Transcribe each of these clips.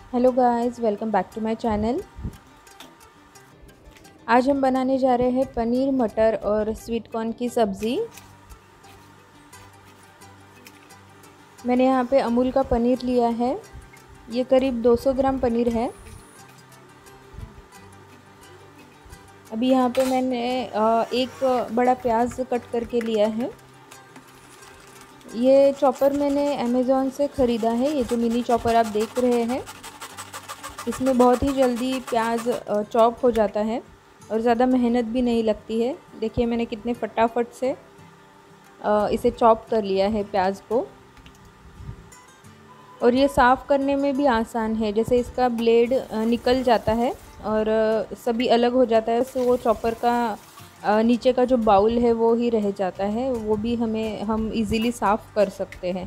Hello guys, welcome back to my channel. आज हम बनाने जा रहे हैं पनीर मटर और स्वीट कॉर्न की सब्ज़ी। मैंने यहाँ पे अमूल का पनीर लिया है। ये करीब 200 ग्राम पनीर है। अभी यहाँ पे मैंने एक बड़ा प्याज कट करके लिया है। ये चॉपर मैंने अमेज़ॉन से ख़रीदा है। ये जो मिनी चॉपर आप देख रहे हैं, इसमें बहुत ही जल्दी प्याज चॉप हो जाता है और ज़्यादा मेहनत भी नहीं लगती है। देखिए मैंने कितने फटाफट से इसे चॉप कर लिया है प्याज को। और ये साफ़ करने में भी आसान है। जैसे इसका ब्लेड निकल जाता है और सभी अलग हो जाता है, तो वो चॉपर का नीचे का जो बाउल है वो ही रह जाता है। वो भी हम इजीली साफ़ कर सकते हैं।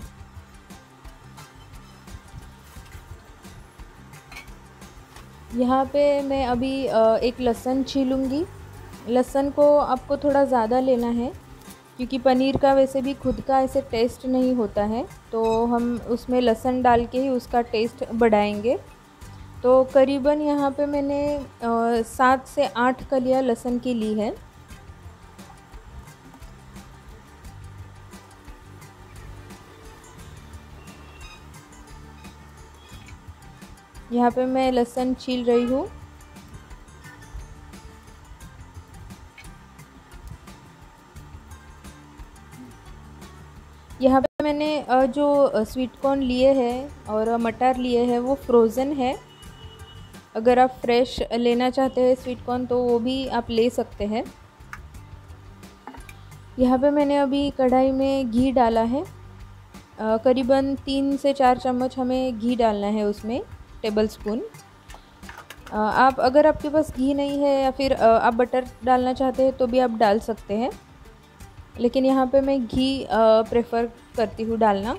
यहाँ पे मैं अभी एक लहसुन छीलूँगी। लहसुन को आपको थोड़ा ज़्यादा लेना है, क्योंकि पनीर का वैसे भी खुद का ऐसे टेस्ट नहीं होता है, तो हम उसमें लहसुन डाल के ही उसका टेस्ट बढ़ाएंगे। तो करीबन यहाँ पे मैंने 7 से 8 कलियाँ लहसुन की ली है। यहाँ पे मैं लहसुन छील रही हूँ। यहाँ पे मैंने जो स्वीट कॉर्न लिए हैं और मटर लिए हैं वो फ्रोज़न है। अगर आप फ्रेश लेना चाहते हैं स्वीट कॉर्न तो वो भी आप ले सकते हैं। यहाँ पे मैंने अभी कढ़ाई में घी डाला है। करीबन 3 से 4 चम्मच हमें घी डालना है उसमें, टेबल स्पून। आप अगर आपके पास घी नहीं है या फिर आप बटर डालना चाहते हैं तो भी आप डाल सकते हैं, लेकिन यहाँ पे मैं घी प्रेफर करती हूँ डालना।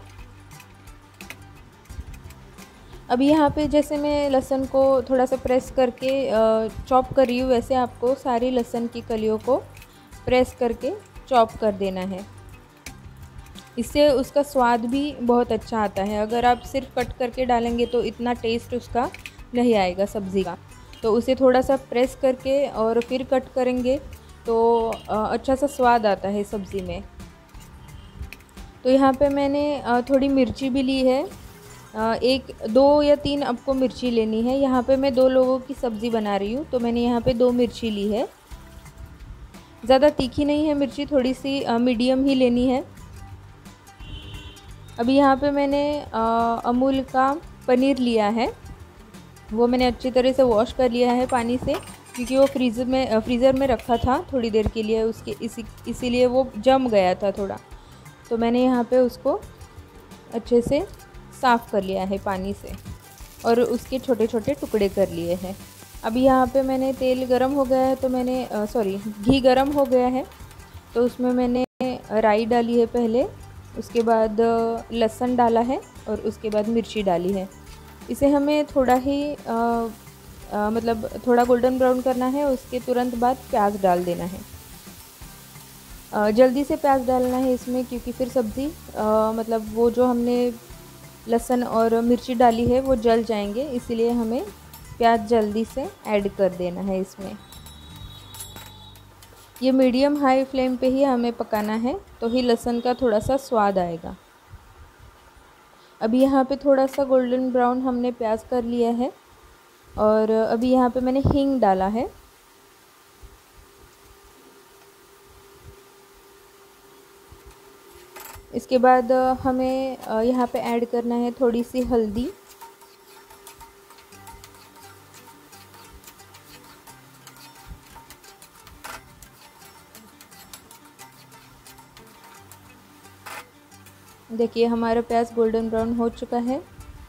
अभी यहाँ पे जैसे मैं लहसुन को थोड़ा सा प्रेस करके चॉप कर रही हूँ, वैसे आपको सारी लहसुन की कलियों को प्रेस करके चॉप कर देना है। इससे उसका स्वाद भी बहुत अच्छा आता है। अगर आप सिर्फ कट करके डालेंगे तो इतना टेस्ट उसका नहीं आएगा सब्ज़ी का। तो उसे थोड़ा सा प्रेस करके और फिर कट करेंगे तो अच्छा सा स्वाद आता है सब्ज़ी में। तो यहाँ पे मैंने थोड़ी मिर्ची भी ली है। एक 2 या 3 आपको मिर्ची लेनी है। यहाँ पे मैं 2 लोगों की सब्ज़ी बना रही हूँ, तो मैंने यहाँ पे 2 मिर्ची ली है। ज़्यादा तीखी नहीं है मिर्ची, थोड़ी सी मीडियम ही लेनी है। अभी यहाँ पे मैंने अमूल का पनीर लिया है। वो मैंने अच्छी तरह से वॉश कर लिया है पानी से, क्योंकि वो फ्रीज़र में रखा था थोड़ी देर के लिए, उसके इसीलिए वो जम गया था थोड़ा। तो मैंने यहाँ पे उसको अच्छे से साफ़ कर लिया है पानी से और उसके छोटे छोटे टुकड़े कर लिए हैं। अभी यहाँ पे मैंने तेल गरम हो गया है, तो घी गरम हो गया है, तो उसमें मैंने राई डाली है पहले, उसके बाद लहसुन डाला है और उसके बाद मिर्ची डाली है। इसे हमें थोड़ा ही मतलब थोड़ा गोल्डन ब्राउन करना है। उसके तुरंत बाद प्याज डाल देना है। जल्दी से प्याज डालना है इसमें, क्योंकि फिर सब्ज़ी मतलब वो जो हमने लहसुन और मिर्ची डाली है वो जल जाएंगे, इसीलिए हमें प्याज जल्दी से ऐड कर देना है इसमें। ये मीडियम हाई फ्लेम पे ही हमें पकाना है, तो ही लहसुन का थोड़ा सा स्वाद आएगा। अभी यहाँ पे थोड़ा सा गोल्डन ब्राउन हमने प्याज कर लिया है और अभी यहाँ पे मैंने हींग डाला है। इसके बाद हमें यहाँ पे ऐड करना है थोड़ी सी हल्दी। देखिए हमारा प्याज गोल्डन ब्राउन हो चुका है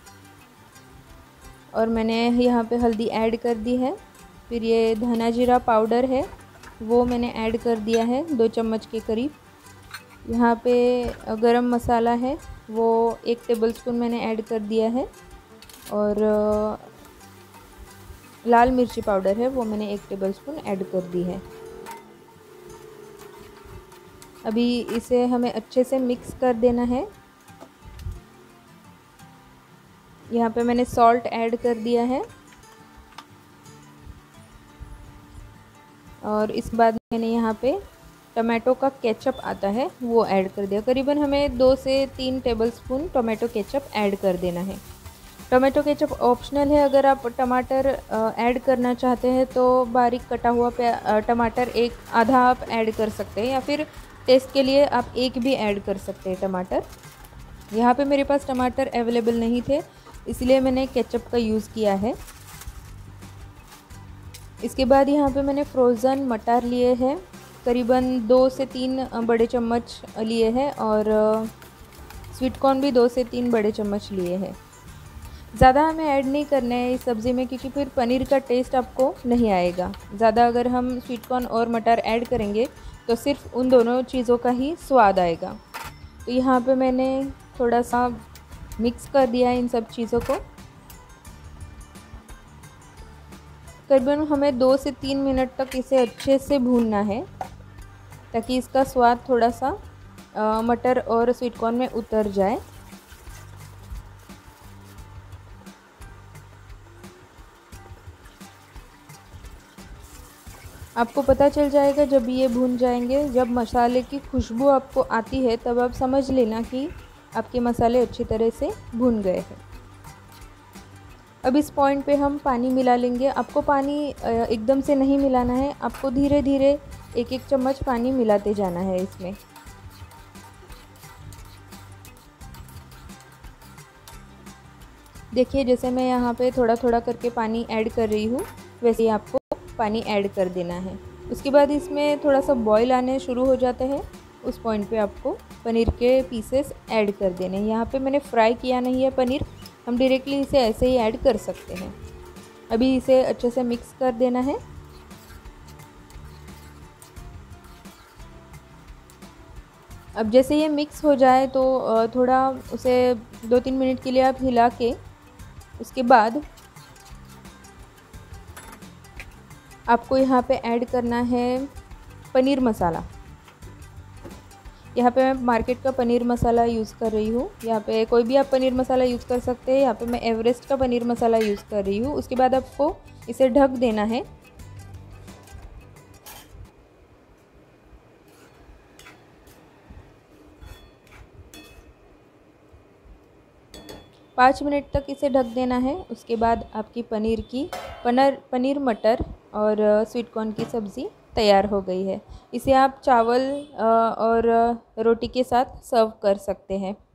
और मैंने यहाँ पे हल्दी ऐड कर दी है। फिर ये धना जीरा पाउडर है, वो मैंने ऐड कर दिया है 2 चम्मच के करीब। यहाँ पे गरम मसाला है, वो 1 टेबलस्पून मैंने ऐड कर दिया है। और लाल मिर्ची पाउडर है, वो मैंने 1 टेबलस्पून ऐड कर दी है। अभी इसे हमें अच्छे से मिक्स कर देना है। यहाँ पे मैंने सॉल्ट ऐड कर दिया है और इस बाद मैंने यहाँ पे टमाटो का केचप आता है वो ऐड कर दिया। करीबन हमें 2 से 3 टेबलस्पून टोमेटो केचप ऐड कर देना है। टोमेटो केचप ऑप्शनल है, अगर आप टमाटर ऐड करना चाहते हैं तो बारीक कटा हुआ टमाटर एक आधा आप ऐड कर सकते हैं, या फिर टेस्ट के लिए आप एक भी ऐड कर सकते हैं टमाटर। यहाँ पे मेरे पास टमाटर अवेलेबल नहीं थे, इसलिए मैंने केचप का यूज़ किया है। इसके बाद यहाँ पे मैंने फ्रोज़न मटर लिए हैं, करीबन 2 से 3 बड़े चम्मच लिए हैं, और स्वीट कॉर्न भी 2 से 3 बड़े चम्मच लिए हैं। ज़्यादा हमें ऐड नहीं करना है इस सब्ज़ी में, क्योंकि फिर पनीर का टेस्ट आपको नहीं आएगा। ज़्यादा अगर हम स्वीट कॉर्न और मटर ऐड करेंगे तो सिर्फ उन दोनों चीज़ों का ही स्वाद आएगा। तो यहाँ पे मैंने थोड़ा सा मिक्स कर दिया इन सब चीज़ों को। करीबन हमें 2 से 3 मिनट तक इसे अच्छे से भूनना है, ताकि इसका स्वाद थोड़ा सा मटर और स्वीट कॉर्न में उतर जाए। आपको पता चल जाएगा जब ये भून जाएंगे, जब मसाले की खुशबू आपको आती है तब आप समझ लेना कि आपके मसाले अच्छी तरह से भून गए हैं। अब इस पॉइंट पे हम पानी मिला लेंगे। आपको पानी एकदम से नहीं मिलाना है, आपको धीरे धीरे एक एक चम्मच पानी मिलाते जाना है इसमें। देखिए, जैसे मैं यहाँ पे थोड़ा थोड़ा करके पानी ऐड कर रही हूँ, वैसे ही आपको पानी ऐड कर देना है। उसके बाद इसमें थोड़ा सा बॉईल आने शुरू हो जाते हैं, उस पॉइंट पे आपको पनीर के पीसेस ऐड कर देने हैं। यहाँ पे मैंने फ्राई किया नहीं है पनीर, हम डायरेक्टली इसे ऐसे ही ऐड कर सकते हैं। अभी इसे अच्छे से मिक्स कर देना है। अब जैसे ये मिक्स हो जाए तो थोड़ा उसे 2-3 मिनट के लिए आप हिला के, उसके बाद आपको यहाँ पे ऐड करना है पनीर मसाला। यहाँ पे मैं मार्केट का पनीर मसाला यूज़ कर रही हूँ। यहाँ पे कोई भी आप पनीर मसाला यूज़ कर सकते हैं। यहाँ पे मैं एवरेस्ट का पनीर मसाला यूज़ कर रही हूँ। उसके बाद आपको इसे ढक देना है। पाँच मिनट तक इसे ढक देना है। उसके बाद आपकी पनीर मटर और स्वीट कॉर्न की सब्ज़ी तैयार हो गई है। इसे आप चावल और रोटी के साथ सर्व कर सकते हैं।